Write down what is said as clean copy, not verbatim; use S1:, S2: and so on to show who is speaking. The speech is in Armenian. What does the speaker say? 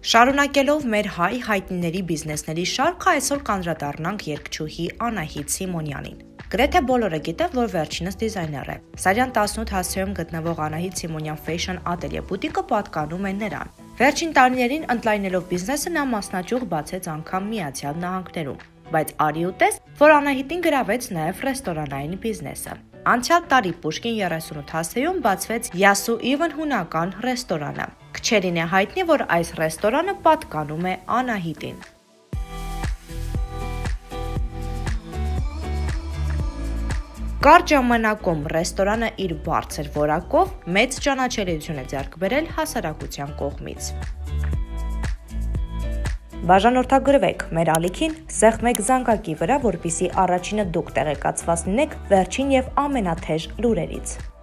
S1: Շարունակելով մեր հայ հայտնիների բիզնեսների շարքը, այսօր կանդրադառնանք երգչուհի Անահիտ Սիմոնյանին։ Գրեթե բոլորը գիտեն, որ վերջինս դիզայներ է։ Սարյան 18 հասցեում գտնվող Անահիտ Սիմոնյան Fashion Atelier բուտիկը պատկանում է նրան։ Վերջին տարիներին ընդլայնելով բիզնեսը նա մասնաճյուղ բացեց անգամ Միացյալ Նահանգներում։ Բայց արի ու տես, որ Անահիտին գրավեց նաև ռեստորանային բիզնեսը։ Անցյալ տարի Պուշկին 38 հասցեում բացվեց Yasu Even հունական ռեստորանը։ Քչերին է հայտնի, որ այս ռեստորանը պատկանում է Անահիտին։ Կարճ ժամանակում ռեստորանը իր բարձր որակով մեծ ճանաչելիություն է ձեռք բերել հասարակության կողմից։ Բաժանորդագրվեք մեր ալիքին, սեղմեք զանգակի վրա, որպեսզի առաջինը դուք տեղեկացված լինեք վերջին և ամենաթեժ լուրերից։